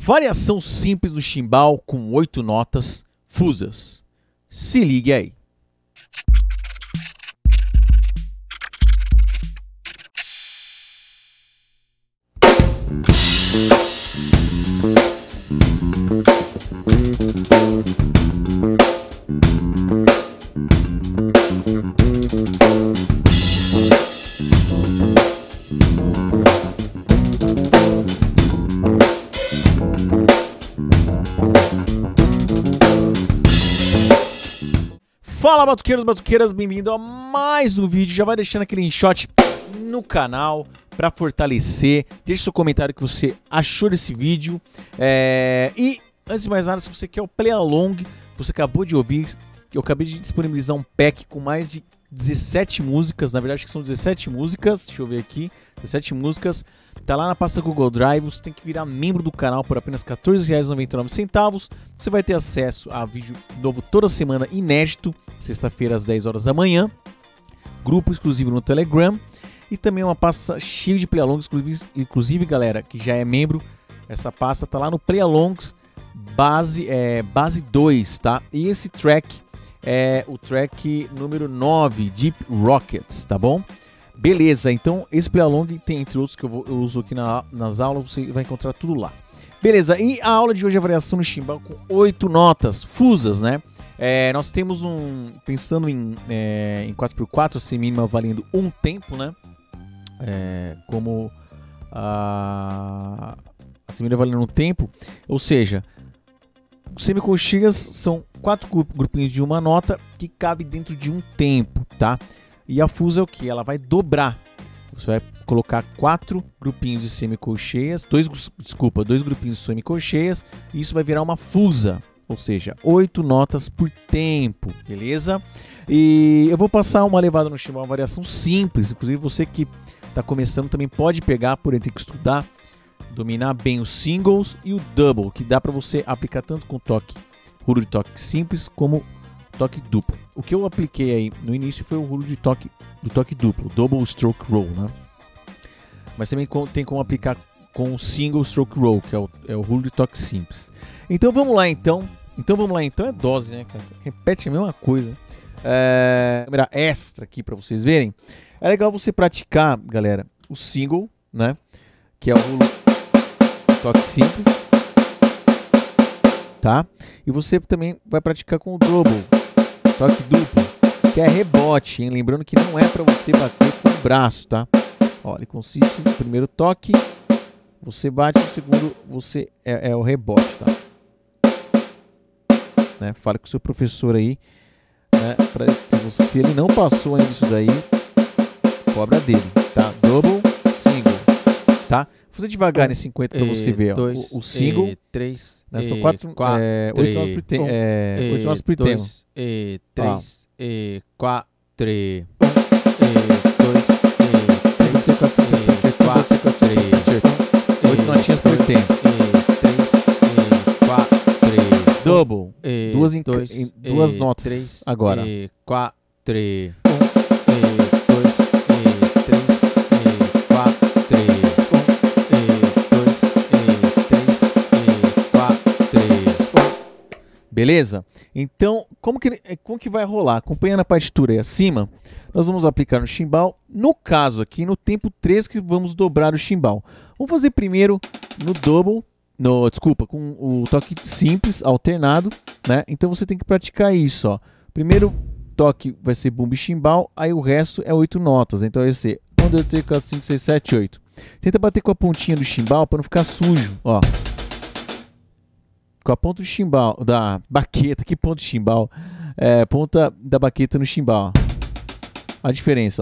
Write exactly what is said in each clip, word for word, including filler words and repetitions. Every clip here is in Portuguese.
Variação simples do chimbal com oito notas fusas. Se ligue aí. Fala, batuqueiros, batuqueiras, bem-vindo a mais um vídeo. Já vai deixando aquele enshot no canal para fortalecer. Deixe seu comentário que você achou desse vídeo. É... E antes de mais nada, se você quer o Play Along, você acabou de ouvir, eu acabei de disponibilizar um pack com mais de dezessete músicas. Na verdade, que são dezessete músicas. Deixa eu ver aqui. dezessete músicas. Tá lá na pasta Google Drive. Você tem que virar membro do canal por apenas quatorze reais e noventa e nove centavos. Você vai ter acesso a vídeo novo toda semana, inédito, sexta-feira às dez horas da manhã. Grupo exclusivo no Telegram. E também uma pasta cheia de Play-Alongs. Inclusive, galera, que já é membro, essa pasta tá lá no Play-Alongs base, é, base dois, tá? E esse track é o track número nove, Deep Rockets, tá bom? Beleza, então esse Play-Along tem, entre outros que eu, vou, eu uso aqui na, nas aulas, você vai encontrar tudo lá. Beleza, e a aula de hoje é a variação no chimbal com oito notas fusas, né? É, nós temos um, pensando em, é, em quatro por quatro, a semínima valendo um tempo, né? É, como a, a semínima valendo um tempo, ou seja, semicolcheias são quatro grupinhos de uma nota que cabe dentro de um tempo, tá? E a fusa é o que? Ela vai dobrar. Você vai colocar quatro grupinhos de semicolcheias, dois, desculpa, dois grupinhos de semicolcheias, e isso vai virar uma fusa, ou seja, oito notas por tempo, beleza? E eu vou passar uma levada no chimbal, uma variação simples, inclusive você que está começando também pode pegar, porém tem que estudar, dominar bem os singles e o double, que dá para você aplicar tanto com toque, rulo de toque simples, como toque duplo. O que eu apliquei aí no início foi o rulo de toque do toque duplo, double stroke roll, né? Mas também tem como aplicar com o single stroke roll, que é o, é o rulo de toque simples. Então vamos lá então. Então vamos lá então, é dose, né, cara? Repete a mesma coisa. É, câmera extra aqui para vocês verem. É legal você praticar, galera, o single, né? Que é o rulo de toque simples, tá? E você também vai praticar com o double, toque duplo, que é rebote, hein? Lembrando que não é para você bater com o braço, tá? Ó, ele consiste no primeiro toque, você bate, no segundo você é, é o rebote, tá? Né? Fale com o seu professor aí, né? Pra, se, se ele não passou ainda isso daí, cobra dele, tá? Double, single, tá? Vou fazer devagar nesse cinquenta para você ver, ó. dois, o, o single, e três, né? São e quatro, quatro, é, oito notas por tempo, é, oito notas por tempo. dois, e três, e quatro, e oito notinhas por tempo. Double, e duas, em, dois, em, duas e notas três, agora. E quatro, e dois, e três, e quatro, e dois, e três, e quatro. Beleza? Então, como que, como que vai rolar? Acompanhando a partitura aí acima, nós vamos aplicar no chimbal. No caso aqui, no tempo três que vamos dobrar o chimbal. Vamos fazer primeiro no double, no, desculpa, com o toque simples, alternado, né? Então você tem que praticar isso, ó. Primeiro toque vai ser bumbo e chimbal, aí o resto é oito notas. Então vai ser um, dois, três, quatro, cinco, seis, sete, oito. Tenta bater com a pontinha do chimbal para não ficar sujo, ó. Com a ponta do chimbal, da baqueta, que ponto de chimbal? É, ponta da baqueta no chimbal, ó. A diferença, ó.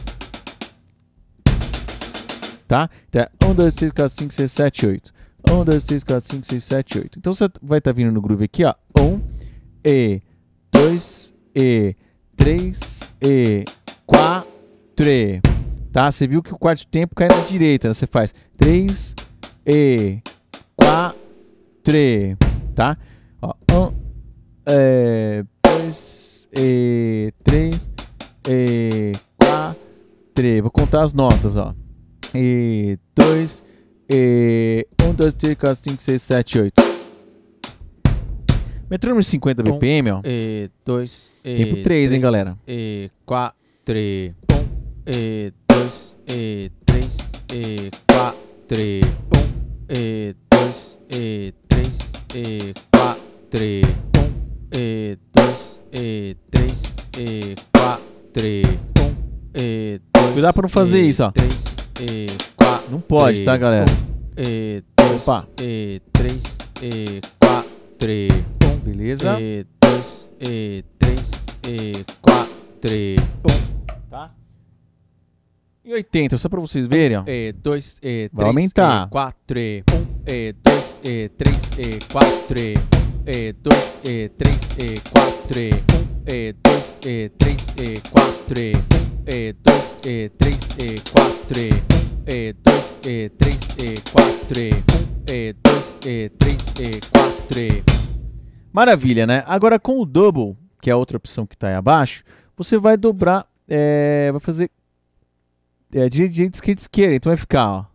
Tá? Então é um, dois, três, quatro, cinco, seis, sete, oito. um, dois, três, quatro, cinco, seis, sete, oito. Então você vai estar tá vindo no groove aqui, ó. um, e, dois, e, três, e, quatro, e. Tá? Você viu que o quarto tempo cai na direita, né? Você faz três, e, quatro, e. Tá? Ó, um, é, dois, e, três, e, quatro, e. Vou contar as notas, ó. E, dois, e... um, dois, três, quatro, cinco, seis, sete, oito. Metrônomo cinquenta B P M, ó. E dois, e Tempo três, hein, galera? E quatro, um, e dois, e três, e quatro, um, e dois, e três, e quatro, um, e dois, e três, e quatro, um, e dois. Cuidado pra não fazer isso, ó. três, e quatro, Não pode, tá, galera? um, e dois, Opa. e três, e quatro, um. Beleza? E dois, e três, e quatro, um. Tá? E oitenta, só pra vocês verem, ó. E dois, e Vai três, aumentar. e quatro, um. E dois, e três, e quatro, um. E dois, e três, e quatro, um. E dois, e três, e quatro, um. E dois, e três, e quatro, um. E dois, e três, e quatro, um. E dois, e três, e quatro. Maravilha, né? Agora com o double, que é a outra opção que está aí abaixo, você vai dobrar, é, vai fazer é, de direita, esquerda, esquerda. Então vai ficar, ó.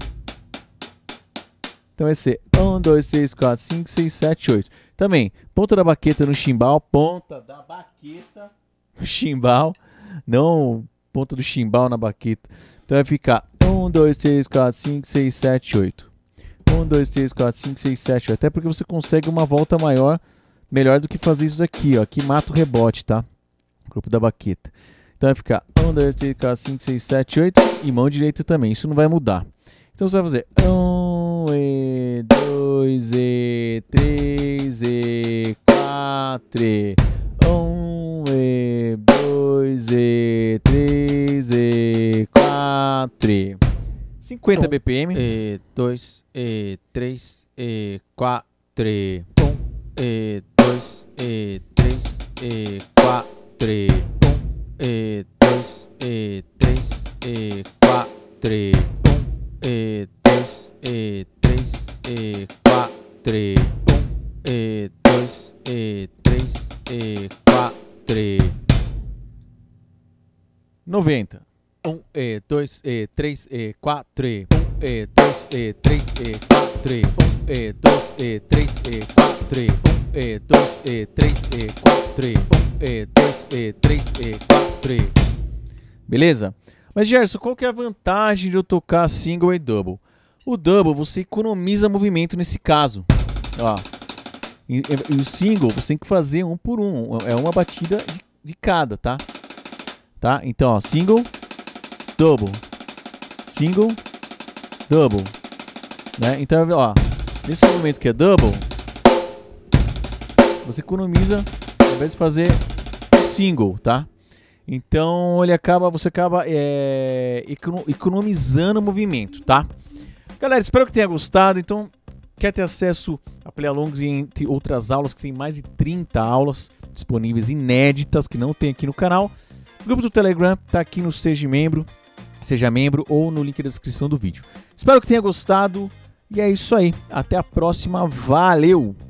Então vai ser um, dois, três, quatro, cinco, seis, sete, oito. Também, ponta da baqueta no chimbal, ponta da baqueta no chimbal, não ponta do chimbal na baqueta. Então vai ficar um, dois, três, quatro, cinco, seis, sete, oito. um, dois, três, quatro, cinco, seis, sete, oito. Até porque você consegue uma volta maior, melhor do que fazer isso aqui, ó. Aqui mata o rebote, tá? Grupo da baqueta. Então vai ficar um, dois, três, quatro, cinco, seis, sete, oito. E mão direita também. Isso não vai mudar. Então você vai fazer um, e dois, e três, e quatro. um, e dois, e três, e quatro. cinquenta B P M. E dois, e três, e quatro, um. E dois, e três, e quatro, um. E dois, e três, e quatro, um. E dois, e três, e quatro, um. E dois, e três, e quatro. noventa. um, e dois, e três, e quatro, um, e dois, e três, e quatro, um, e dois, e três, e quatro, um, e dois, e três, e quatro, um, e dois, e três, e quatro. Beleza? Mas, Gerson, qual que é a vantagem de eu tocar single e double? O double, você economiza movimento nesse caso. Ó. E, e, e o single, você tem que fazer um por um. É uma batida de, de cada, tá? Tá? Então, ó, single, double, single, double, né? Então, ó, nesse movimento que é double, você economiza ao invés de fazer single, tá? Então, ele acaba, você acaba é, economizando movimento, tá? Galera, espero que tenha gostado. Então, quer ter acesso a Play-Alongs e entre outras aulas, que tem mais de trinta aulas disponíveis inéditas que não tem aqui no canal. O grupo do Telegram tá aqui no Seja Membro. Seja membro ou no link da descrição do vídeo. Espero que tenha gostado e é isso aí. Até a próxima. Valeu!